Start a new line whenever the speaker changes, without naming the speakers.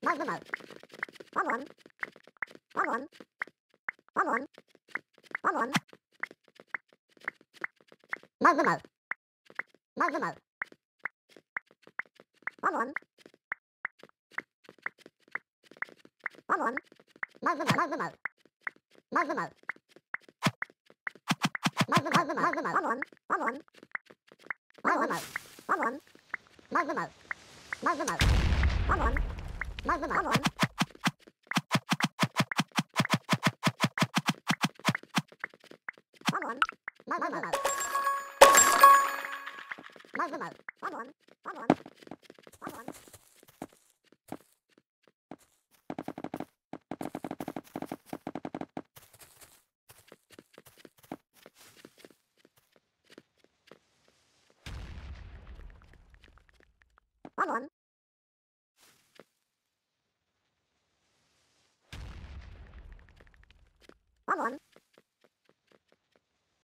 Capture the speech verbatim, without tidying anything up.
Magnum. Come on. Come on. Come on. Come on. Magnum. Magnum. Come on. Come on. Magnum. Magnum. Magnum. Magnum. Magnum. Magnum. Come on. Come on. Magnum. Come on. Magnum. Magnum. Come on. Magnum. Come on. Come on. Magnum. Magnum. Come on. Come on. Come on. Come on. Come on.